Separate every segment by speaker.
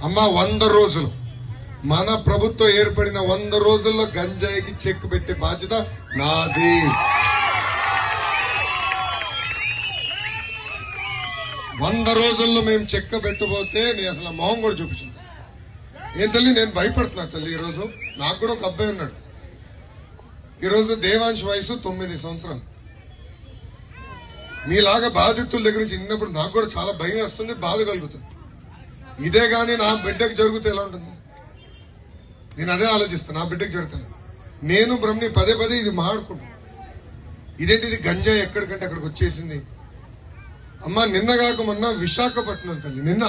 Speaker 1: అమ్మా 100 రోజులు మన ప్రభుత్వం ఏర్పడిన 100 రోజుల్లో గంజాయికి చెక్ పెట్టే బాధ్యత నాది. 100 రోజుల్లో మేము చెక్క పెట్టబోతే నేను అసలు మొహం కూడా చూపించింది. ఏం తల్లి నేను భయపడుతున్నా తల్లి. ఈరోజు నాకు కూడా ఒక అబ్బాయి ఉన్నాడు. ఈరోజు దేవాంశ్ వయసు 9 సంవత్సరాలు. మీలాగా బాధితుల దగ్గర నుంచి విన్నప్పుడు నాకు కూడా చాలా భయం వస్తుంది, బాధ కలుగుతుంది. ఇదే గాని నా బిడ్డకు జరిగితే ఎలా ఉంటుంది? నేను అదే ఆలోచిస్తాను. నా బిడ్డకు జరుగుతాను. నేను బ్రహ్మని పదే పదే ఇది మాట్లాడుకుంటాను. ఇదేంటి ఇది గంజాయి ఎక్కడికంటే అక్కడికి వచ్చేసింది. అమ్మా నిన్నగాక మొన్న విశాఖపట్నం తల్లి నిన్న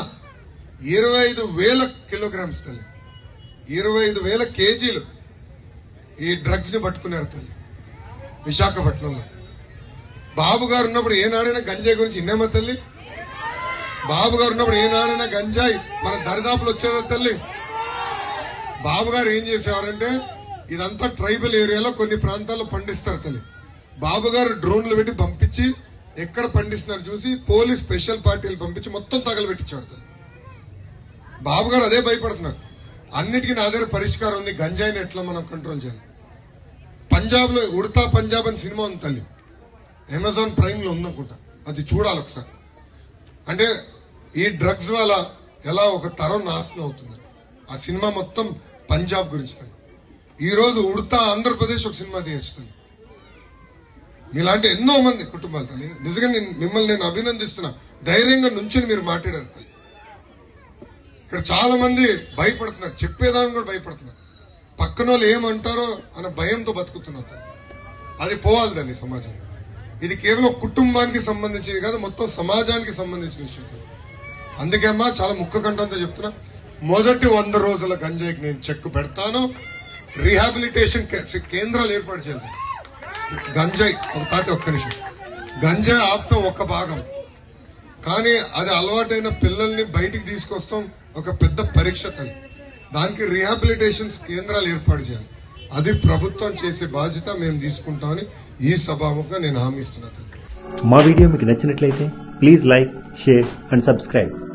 Speaker 1: 25,000 కిలోగ్రామ్స్ తల్లి 25,000 కేజీలు ఈ డ్రగ్స్ ని పట్టుకున్నారు తల్లి విశాఖపట్నంలో. బాబు గారు ఉన్నప్పుడు ఏనాడైనా గంజాయి గురించి విన్నామా తల్లి? బాబు గారు ఉన్నప్పుడు ఏనాడైనా గంజాయి మన దరిదాపులు వచ్చేదా తల్లి? బాబు గారు ఏం చేసేవారంటే ఇదంతా ట్రైబల్ ఏరియాలో కొన్ని ప్రాంతాల్లో పండిస్తారు తల్లి. బాబు గారు డ్రోన్లు పెట్టి పంపించి ఎక్కడ పండిస్తున్నారు చూసి పోలీస్ స్పెషల్ పార్టీలు పంపించి మొత్తం తగలబెట్టించారు తల్లి. బాబు గారు అదే భయపడుతున్నారు. అన్నిటికీ నా దగ్గర పరిష్కారం ఉంది. గంజాయిని ఎట్లా మనం కంట్రోల్ చేయాలి. పంజాబ్ లో ఉడతా పంజాబ్ అని సినిమా ఉంది తల్లి. అమెజాన్ ప్రైమ్ లో ఉందనుకుంటా. అది చూడాలి ఒకసారి. అంటే ఈ డ్రగ్స్ వల్ల ఎలా ఒక తరం నాశనం అవుతుంది. ఆ సినిమా మొత్తం పంజాబ్ గురించి తల్లి. ఈ రోజు ఉడతా ఆంధ్రప్రదేశ్ ఒక సినిమా తీస్తుంది. మీలాంటి ఎన్నో మంది కుటుంబాలు తల్లి. నిజంగా మిమ్మల్ని నేను అభినందిస్తున్నా. ధైర్యంగా నుంచుని మీరు మాట్లాడారు తల్లి. ఇక్కడ చాలా మంది భయపడుతున్నారు. చెప్పేదాన్ని కూడా భయపడుతున్నారు. పక్కన వాళ్ళు ఏమంటారో అన్న భయంతో బతుకుతున్నారు. అది పోవాలి తల్లి సమాజం. ఇది కేవలం కుటుంబానికి సంబంధించింది కాదు, మొత్తం సమాజానికి సంబంధించిన విషయం. అందుకే అమ్మా చాలా ముక్క కంఠంతో చెప్తున్నా. మొదటి 100 రోజుల గంజాయికి నేను చెక్ పెడతాను. రీహాబిలిటేషన్ కేంద్రాలు ఏర్పాటు చేయాలి. గంజాయి ఒక్క నిమిషం. గంజాయి ఆప్తం ఒక భాగం, కానీ అది అలవాటైన పిల్లల్ని బయటికి తీసుకొస్తాం ఒక పెద్ద పరీక్ష తల్లి. దానికి రీహాబిలిటేషన్ కేంద్రాలు ఏర్పాటు చేయాలి. అది ప్రభుత్వం చేసే బాధ్యత మేము తీసుకుంటామని ఈ సభాముఖంగా నేను హామీ ఇస్తున్నా.
Speaker 2: మా వీడియో మీకు నచ్చినట్లయితే please like, share and subscribe.